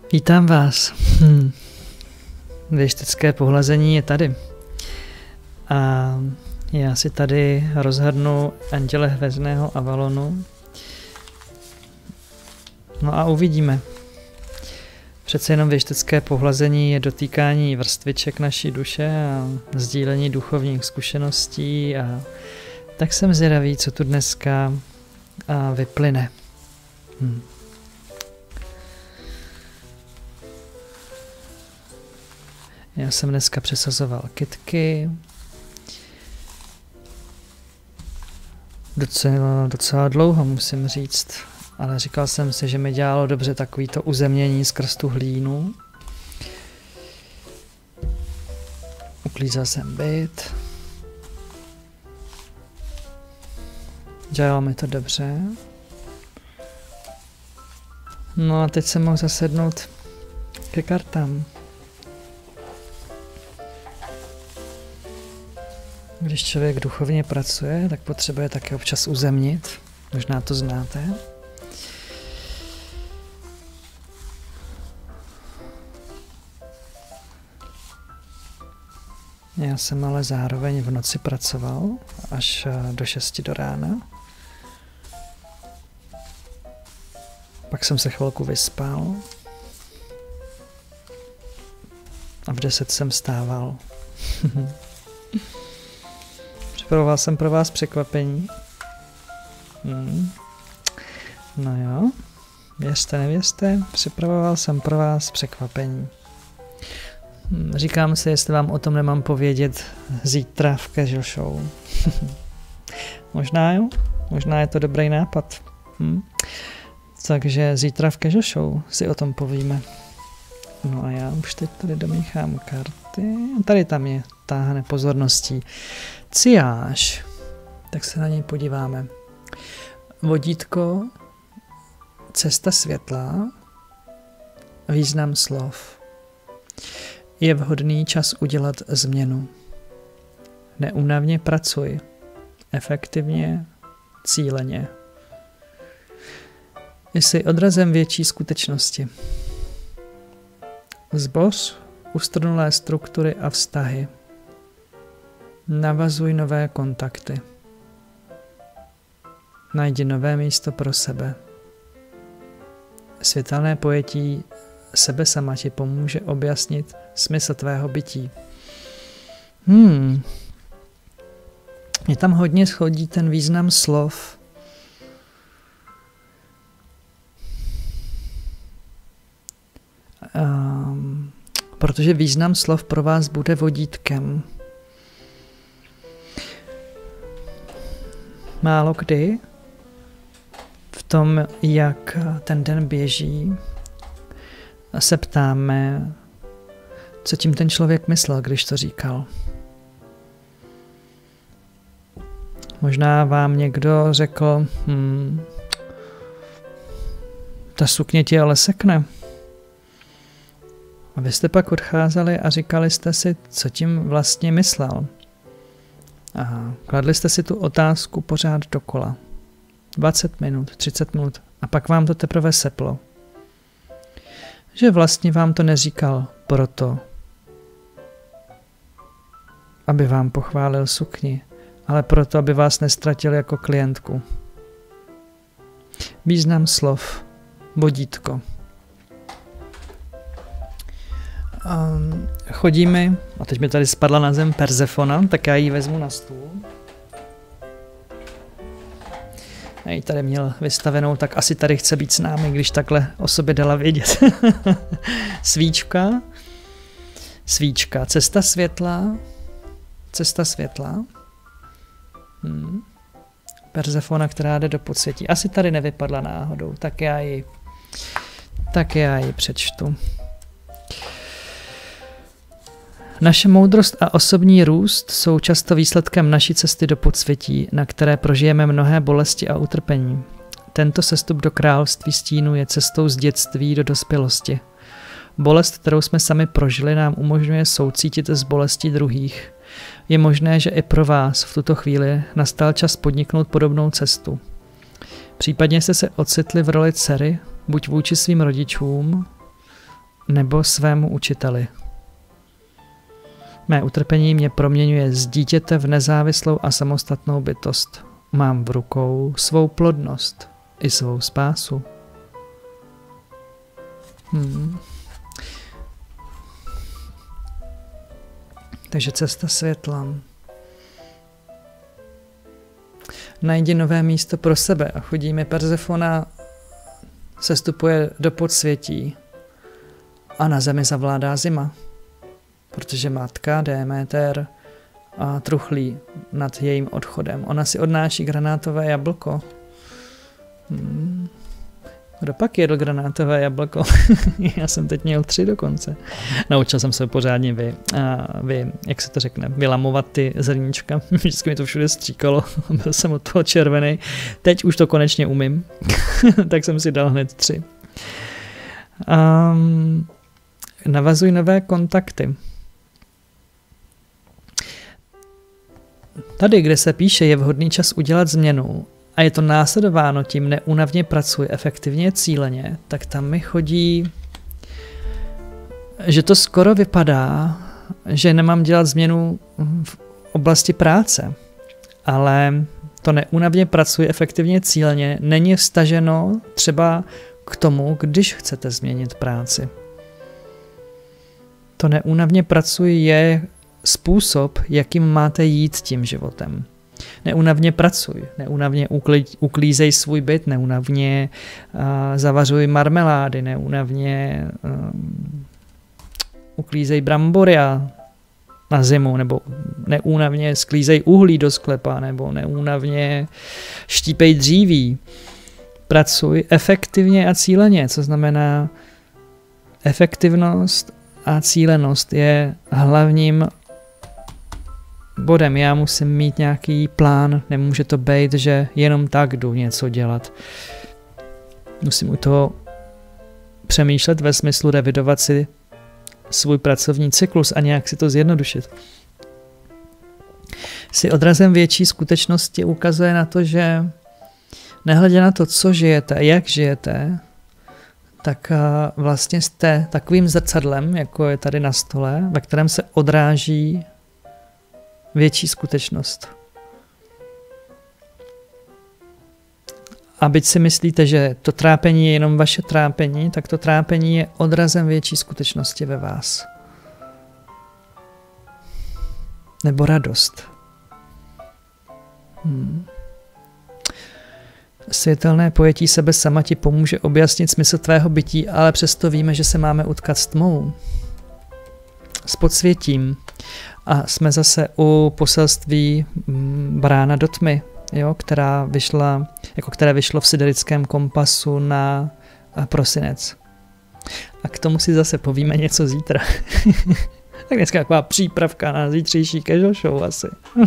Vítám vás. Věštecké pohlazení je tady. A já si tady rozhrnu Anděle hvězdného Avalonu. No a uvidíme. Přece jenom věštecké pohlazení je dotýkání vrstviček naší duše a sdílení duchovních zkušeností a tak jsem zvědavý, co tu dneska vyplyne. Já jsem dneska přesazoval kytky. Docela dlouho, musím říct. Ale říkal jsem si, že mi dělalo dobře takovýto uzemnění skrz tu hlínu. Uklízel jsem byt. Dělalo mi to dobře. No a teď jsem mohl zasednout ke kartám. Když člověk duchovně pracuje, tak potřebuje také občas uzemnit. Možná to znáte. Já jsem ale zároveň v noci pracoval až do 6 do rána. Pak jsem se chvilku vyspal. A v 10 jsem vstával. Připravoval jsem pro vás překvapení. No jo, věřte, nevěřte, připravoval jsem pro vás překvapení. Říkám si, jestli vám o tom nemám povědět zítra v Casual Show. Možná jo, možná je to dobrý nápad. Takže zítra v Casual Show si o tom povíme. No a já už teď tady domíchám karty. Tady tam je, táhne pozorností. Ciáš. Tak se na něj podíváme. Vodítko, cesta světla, význam slov. Je vhodný čas udělat změnu. Neúnavně pracuj. Efektivně, cíleně. Jsi odrazem větší skutečnosti. Zboř ustrnulé struktury a vztahy. Navazuj nové kontakty. Najdi nové místo pro sebe. Světelné pojetí sebe sama ti pomůže objasnit smysl tvého bytí. Mě tam hodně schodí ten význam slov. Protože význam slov pro vás bude vodítkem. Málo kdy v tom, jak ten den běží, se ptáme, co tím ten člověk myslel, když to říkal. Možná vám někdo řekl, ta sukně ti ale sekne. A vy jste pak odcházeli a říkali jste si, co tím vlastně myslel. A kladli jste si tu otázku pořád dokola. 20 minut, 30 minut a pak vám to teprve seplo. Že vlastně vám to neříkal proto, aby vám pochválil sukni, ale proto, aby vás nestratil jako klientku. Význam slov, vodítko. Chodíme, a teď mi tady spadla na zem Persefona, tak já ji vezmu na stůl. Já ji tady měl vystavenou, tak asi tady chce být s námi, když takhle o sobě dala vědět. Svíčka, cesta světla. Persefona, která jde do podsvětí. Asi tady nevypadla náhodou, tak já ji přečtu. Naše moudrost a osobní růst jsou často výsledkem naší cesty do podsvětí, na které prožijeme mnohé bolesti a utrpení. Tento sestup do království stínu je cestou z dětství do dospělosti. Bolest, kterou jsme sami prožili, nám umožňuje soucítit s bolestí druhých. Je možné, že i pro vás v tuto chvíli nastal čas podniknout podobnou cestu. Případně jste se ocitli v roli dcery, buď vůči svým rodičům, nebo svému učiteli. Mé utrpení mě proměňuje z dítěte v nezávislou a samostatnou bytost. Mám v rukou svou plodnost i svou spásu. Takže cesta světla. Najdi nové místo pro sebe a chudí mi Persefona sestupuje do podsvětí a na zemi zavládá zima, protože matka Déméter a truchlí nad jejím odchodem. Ona si odnáší granátové jablko. Kdo pak jedl granátové jablko? Já jsem teď měl 3 dokonce. Naučil jsem se pořádně jak se to řekne, vylamovat ty zrníčka. Vždycky mi to všude stříkalo, byl jsem od toho červený. Teď už to konečně umím, tak jsem si dal hned 3. Navazuj nové kontakty. Tady, kde se píše, je vhodný čas udělat změnu, a je to následováno tím neúnavně pracuj, efektivně, cíleně, tak tam mi chodí, že to skoro vypadá, že nemám dělat změnu v oblasti práce, ale to neúnavně pracuj, efektivně, cíleně není vztaženo třeba k tomu, když chcete změnit práci. To neúnavně pracuj je způsob, jakým máte jít tím životem. Neúnavně pracuj, neúnavně uklízej svůj byt, neúnavně zavařuj marmelády, neúnavně uklízej brambory na zimu, nebo neúnavně sklízej uhlí do sklepa, nebo neúnavně štípej dříví. Pracuj efektivně a cíleně, co znamená efektivnost a cílenost je hlavním bodem. Já musím mít nějaký plán, nemůže to být, že jenom tak jdu něco dělat. Musím u toho přemýšlet ve smyslu revidovat si svůj pracovní cyklus a nějak si to zjednodušit. Si odrazem větší skutečnosti ukazuje na to, že nehledě na to, co žijete, jak žijete, tak vlastně jste takovým zrcadlem, jako je tady na stole, ve kterém se odráží větší skutečnost. A byť si myslíte, že to trápení je jenom vaše trápení, tak to trápení je odrazem větší skutečnosti ve vás. Nebo radost. Světelné pojetí sebe sama ti pomůže objasnit smysl tvého bytí, ale přesto víme, že se máme utkat s tmou, s podsvětím. A jsme zase u poselství Brána do tmy, jo, které vyšlo v Siderickém kompasu na prosinec. A k tomu si zase povíme něco zítra. Tak dneska taková přípravka na zítřejší casual show asi.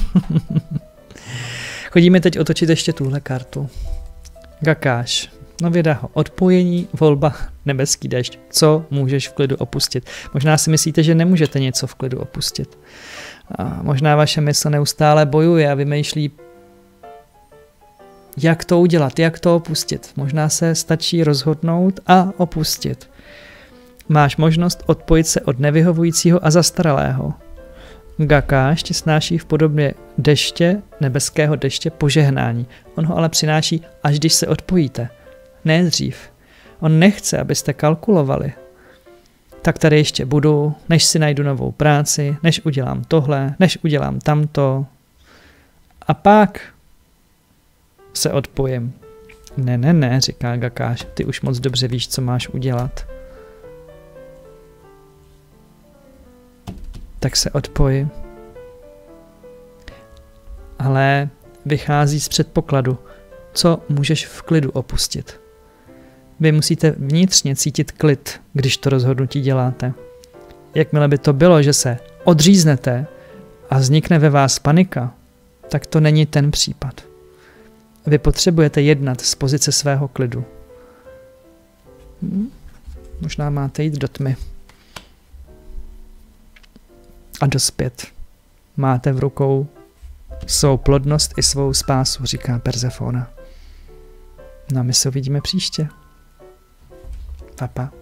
Chodíme teď otočit ještě tuhle kartu. Gakáš. No věda ho. Odpojení, volba, nebeský déšť. Co můžeš v klidu opustit? Možná si myslíte, že nemůžete něco v klidu opustit. A možná vaše mysl neustále bojuje a vymýšlí, jak to udělat, jak to opustit. Možná se stačí rozhodnout a opustit. Máš možnost odpojit se od nevyhovujícího a zastaralého. Gakáš ti snáší v podobě deště, nebeského deště, požehnání. On ho ale přináší, až když se odpojíte. Ne dřív. On nechce, abyste kalkulovali. Tak tady ještě budu, než si najdu novou práci, než udělám tohle, než udělám tamto. A pak se odpojím. Ne, říká Gakáš, ty už moc dobře víš, co máš udělat. Tak se odpoj. Ale vychází z předpokladu, co můžeš v klidu opustit. Vy musíte vnitřně cítit klid, když to rozhodnutí děláte. Jakmile by to bylo, že se odříznete a vznikne ve vás panika, tak to není ten případ. Vy potřebujete jednat z pozice svého klidu. Možná máte jít do tmy. A dospět. Máte v rukou svou plodnost i svou spásu, říká Persefona. No a my se uvidíme příště. Pa.